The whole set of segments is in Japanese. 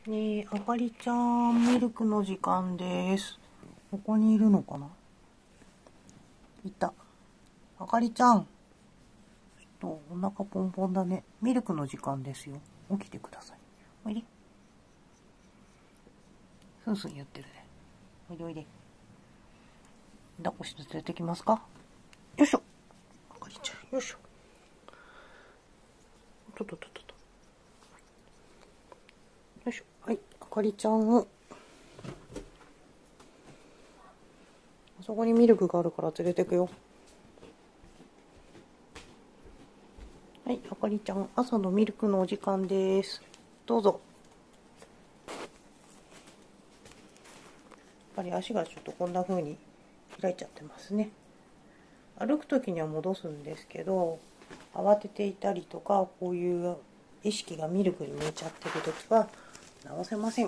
ねえ、あかりちゃん、ミルクの時間です。ここにいるのかな？いた。あかりちゃん。お腹ポンポンだね。ミルクの時間ですよ。起きてください。おいで。スンスン言ってるね。おいでおいで。抱っこして連れてきますか？よいしょ。あかりちゃん、よいしょ。と。よいしょ。はい、あかりちゃんを。あそこにミルクがあるから連れてくよ。はい、あかりちゃん、朝のミルクのお時間です。どうぞ。やっぱり足がちょっとこんな風に開いちゃってますね。歩く時には戻すんですけど、慌てていたりとか、こういう意識がミルクに向いちゃってる時は直せません。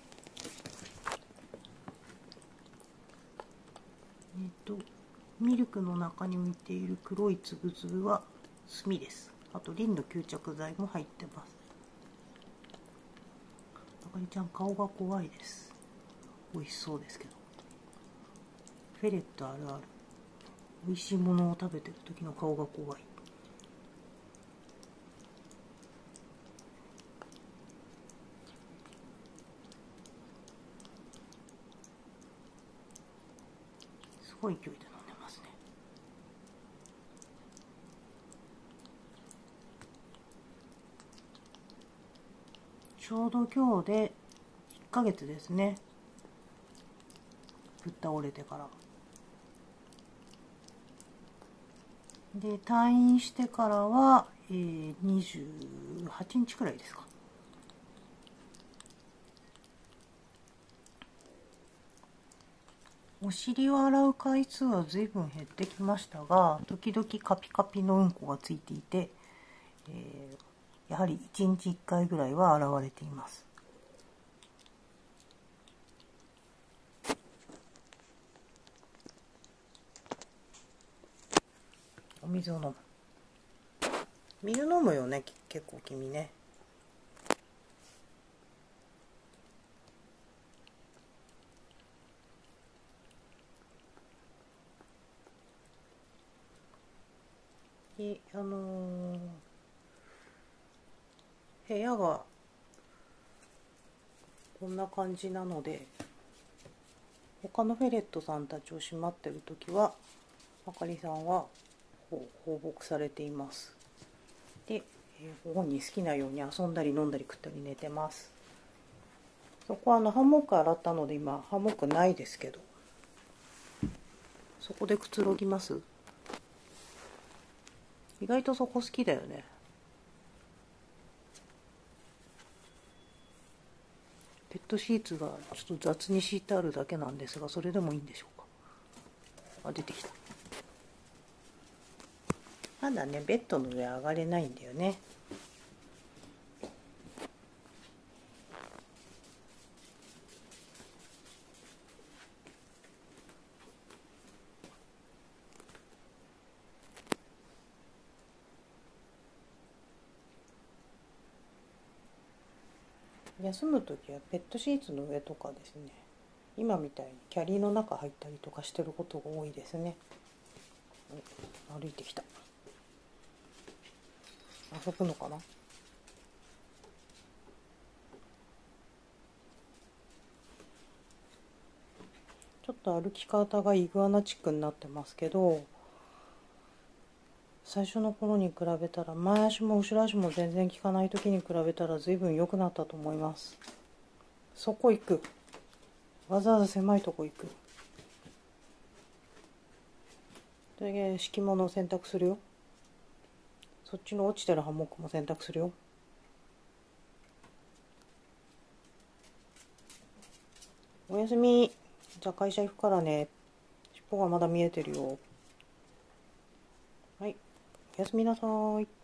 ミルクの中に浮いている黒いつぶつぶは炭です。あとリンの吸着剤も入ってます。あかりちゃん、顔が怖いです。美味しそうですけど。フェレットあるある。美味しいものを食べてる時の顔が怖い。すごい勢いで飲んでますね。ちょうど今日で1ヶ月ですね。ぶっ倒れてから。で、退院してからは、28日くらいですか。お尻を洗う回数は随分減ってきましたが、時々カピカピのうんこがついていて、やはり1日1回ぐらいは洗われています。お水を飲む。水飲むよね、結構君ね。で、部屋がこんな感じなので、他のフェレットさんたちをしまってるときは、あかりさんは放牧されています。で、ご本人好きなように遊んだり飲んだり食ったり寝てます。そこはハンモック洗ったので今ハンモックないですけど、そこでくつろぎます。意外とそこ好きだよね。ペットシーツがちょっと雑に敷いてあるだけなんですが、それでもいいんでしょうか。あ、出てきた。まだね、ベッドの上上がれないんだよね。休むときはペットシーツの上とかですね、今みたいにキャリーの中入ったりとかしてることが多いですね。歩いてきた。遊ぶのかな。ちょっと歩き方がイグアナチックになってますけど、最初の頃に比べたら、前足も後ろ足も全然効かない時に比べたら随分良くなったと思います。そこ行く。わざわざ狭いとこ行く。で、敷物を洗濯するよ。そっちの落ちてるハンモックも洗濯するよ。おやすみ。じゃあ会社行くからね。尻尾がまだ見えてるよ。はい。おやすみなさい。